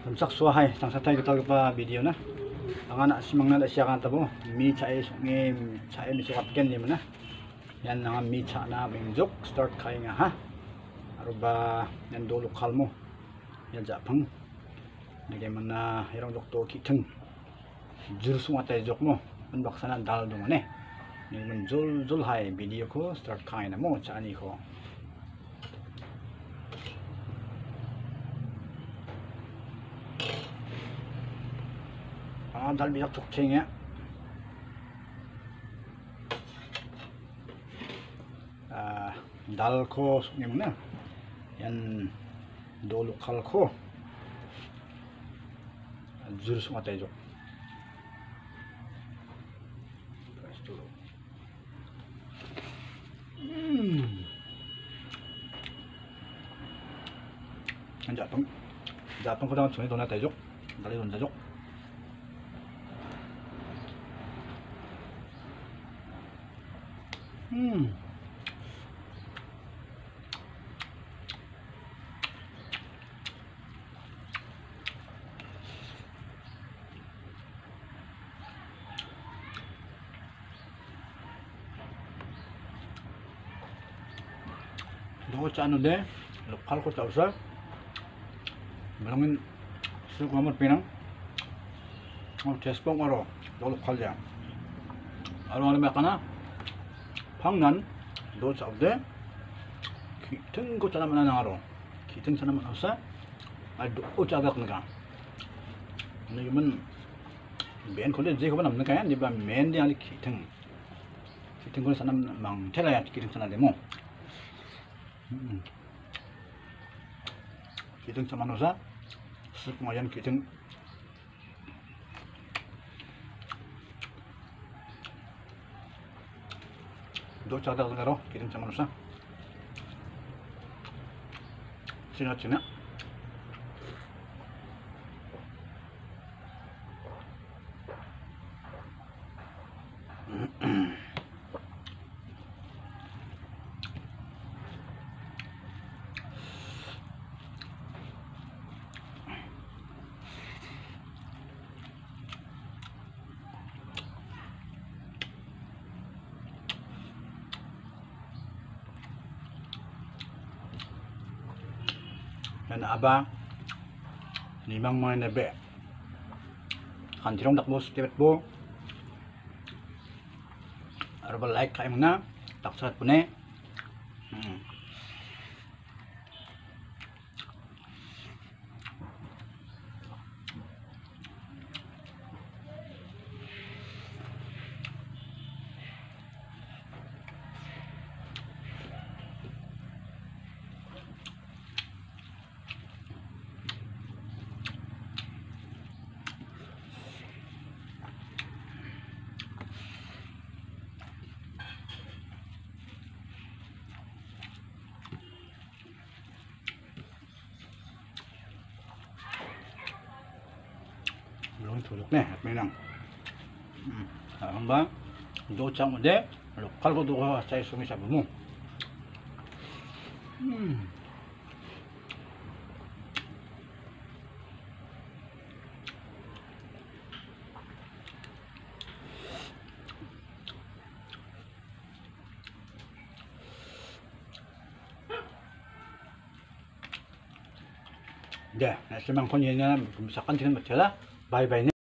Saksuahay sang satay kita pa video na ang anak si mangna siya kanta mo mi chae sungi chae mi sukat ken di mana yan nga mi cha na minjok start kay nga ha aruba yan do lokal mo yan japang nagay man na hirang dokto kiteng jur sunga tay jok mo an baksana dal do ne ni man jul hai video ko start kay na mo cha ni ko dal biyak tukching ya dal ko sungi mana yan do lokal ko jur sunga tayo ang Japang ko naman sungi do na tayo dali don tayo Doko sa ano de, lokal ko sa usa. Malangin su ko amot pinang. Tespong aro, do lokal ya. Aro ano kana? Pangnan do sa ude. Kiteng ko sa naman na aro. Kiteng sa naman usa. Ay do sa agak nga. Ano yung ben ko de je ko ba namna kaya di ba men di ali kiteng. Kiteng ko sa naman mang tela ya kiteng sa na demo. Kiteng sa manusa sup ngayon kiteng do chada ngaro kiteng sa manusa sina yan aba limang mga nabe kantirong takbo sa tibet po arabal like kayo muna taksat po ne belum tuluk nih menang hamba do chang de lokal ko do saya sungi sabumu 네, semang kon yun na, kung sa kantin matila, bye bye.